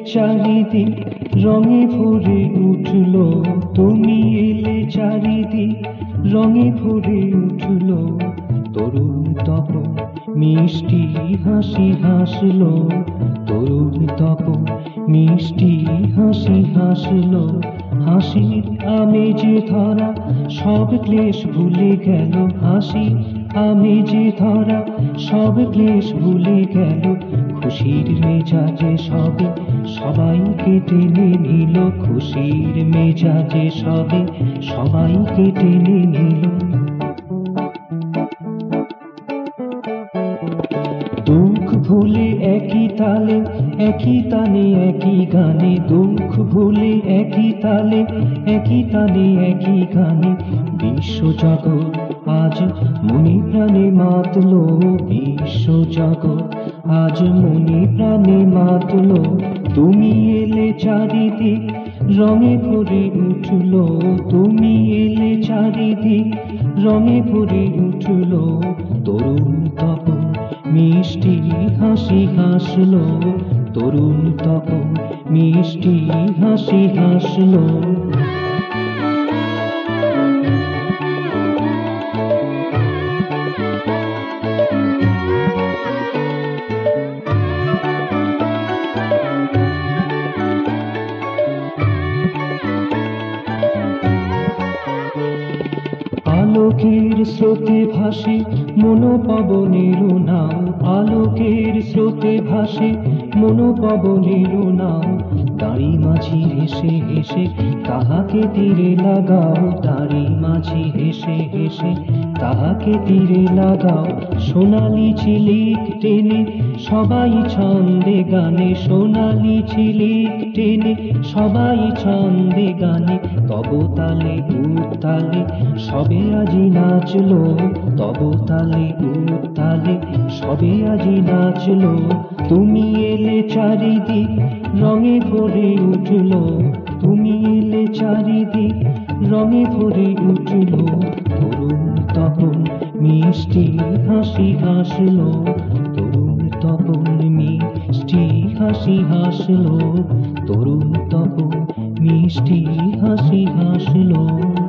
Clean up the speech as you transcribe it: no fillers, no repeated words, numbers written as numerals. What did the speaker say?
চারিদিক রঙে ভরে উঠল, তুমি এলে চারিদিক রঙে ভরে উঠল। তরুণ তপন মিষ্টি হাসি হাসলো, তরুণ তপন মিষ্টি হাসি হাসলো। হাসির আমেজে ধরা সব ক্লেশ ভুলে গেল, হাসি আমেজে ধরা সব ক্লেশ ভুলে গেল। খুশির মেজাজে সবে সবাইকে টেনে নিল, খুশির মেজাজে সবে সবাইকে টেনে নিল। দুঃখ ভুলে একই তালে একই তানে একই গানে, দুঃখ ভুলে একই তালে একই তানে একই গানে। বিশ্বজগৎ আজ মনে প্রাণে মাতল, বিশ্বজগৎ আজ মনে প্রাণে মাতল। তুমি এলে চারিদিক রঙে ভরে উঠল, তুমি এলে চারিদিক রঙে ভরে উঠল। তরুণ তপন মিষ্টি হাসি হাসলো, তরুণ তপন মিষ্টি হাসি হাসলো। আলোকের স্রোতে ভাসে মনোপবনের নাও, আলোকের স্রোতে ভাসে মনোপবনের নাও। তারি মাঝি হেসে হেসে তাহাকে তীরে লাগাও, তারি মাঝি হেসে হেসে তাহাকে তীরে লাগাও। সোনালি ঝিলিক টেনে সবাই ছন্দে গানে, সোনালি ঝিলিক টেনে সবাই ছন্দে গানে। তব তালে উত্তালে সবে আজি নাচলো, তব তালে উত্তালে সবে আজি নাচলো। তুমি এলে চারিদিক রঙে ভরে উঠল, তুমি এলে চারিদিক রঙে ভরে উঠল। তরুণ তপন মিষ্টি হাসি হাসলো, তরুণ তপন মিষ্টি হাসি হাসলো, তরুণ তপন মিষ্টি হাসি হাসলো।